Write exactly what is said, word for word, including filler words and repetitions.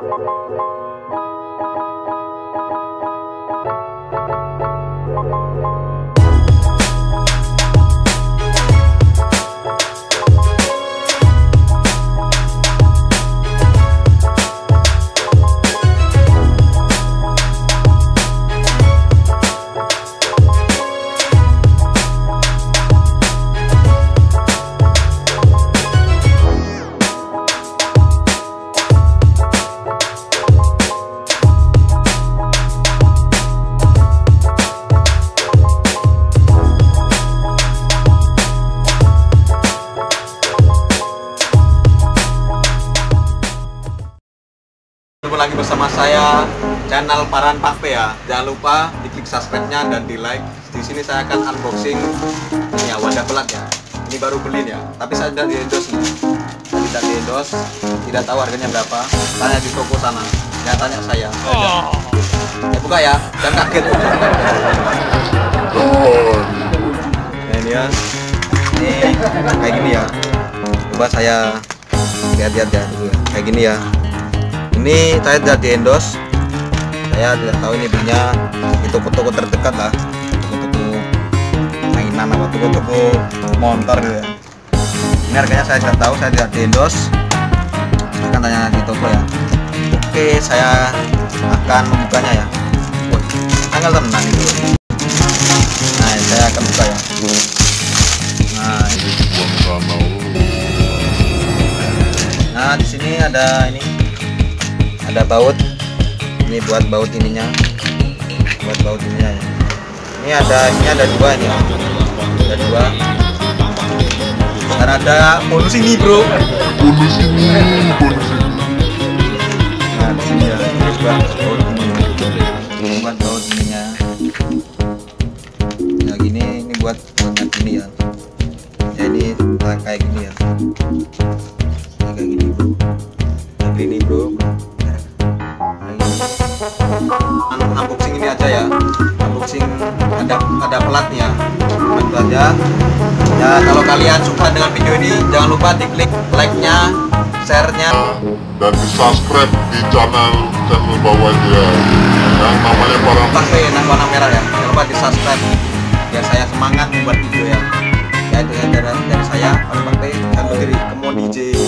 Lagi bersama saya channel Paran Pakpe ya. Jangan lupa diklik subscribe-nya dan di like. Di sini saya akan unboxing ini ya, wadah pelat ya. Ini baru beli ya, tapi saya tidak di endorse nih. Saya tidak di endorse, tidak tahu harganya berapa. Tanya di toko sana. Jangan tanya saya. Oh. Ya buka ya, jangan kaget. Nah, ini ya. Ini kayak gini ya. Coba saya lihat-lihat ya dulu ya. Kayak gini ya. Ini saya tidak di endorse, saya tidak tahu ini belinya di toko-toko terdekat lah, toko-toko mainan atau toko-toko motor gitu ya. Ini harganya saya tidak tahu, saya tidak di endorse, saya akan tanya di toko ya. Oke, saya akan membukanya ya. Wah, tanggal tenan itu. Nah, saya akan buka ya. Nah, ini. Nah, di sini ada ini. Ada baut, ini buat baut ininya, buat baut ininya ya. Ini ada, ini ada dua ini, ada dua. Dan ada bonus ini bro, bonus ini, bonus ini. Nah di sini ya, ini buat baut ini, ini buat baut ininya. Ya gini, ini buat bautnya gini ya. Jadi kayak gini ya, kayak gini bro, kayak gini bro. Unboxing ini aja ya, unboxing ada ada pelatnya, itu aja ya. Kalau kalian suka dengan video ini jangan lupa diklik like-nya, share-nya, dan di subscribe di channel channel bawah dia yang namanya Paran Pakpe yang warna merah ya. Jangan lupa di subscribe biar saya semangat membuat video ya. Ya itu ya dari, dari saya Paran Pakpe dan berdiri Kemon D J.